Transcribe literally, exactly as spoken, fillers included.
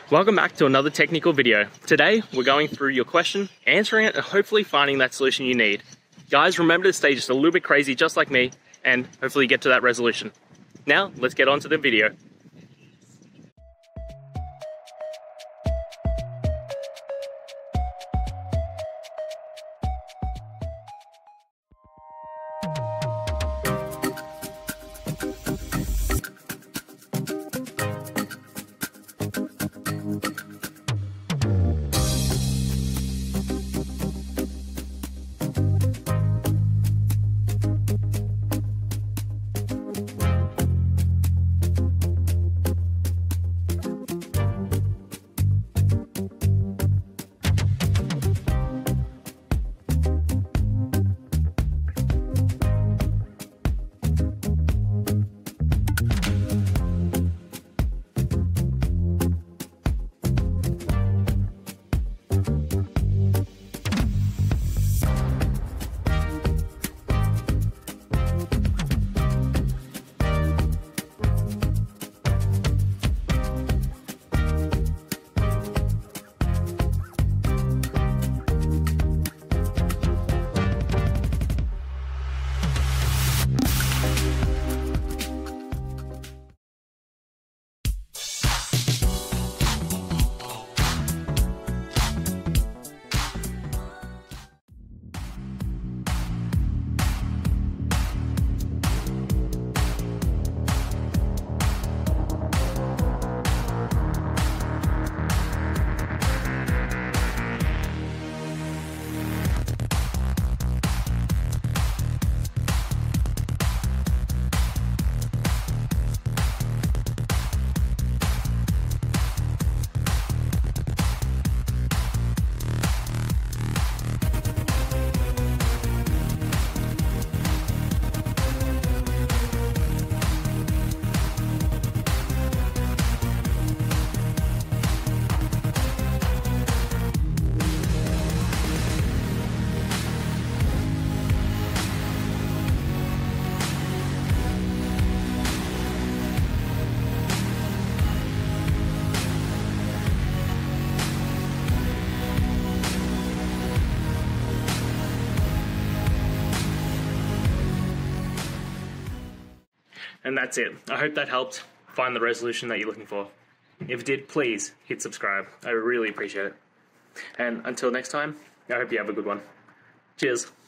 Welcome back to another technical video. Today, we're going through your question, answering it, and hopefully finding that solution you need. Guys, remember to stay just a little bit crazy, just like me, and hopefully get to that resolution. Now, let's get on to the video. And that's it. I hope that helped find the resolution that you're looking for. If it did, please hit subscribe. I really appreciate it. And until next time, I hope you have a good one. Cheers.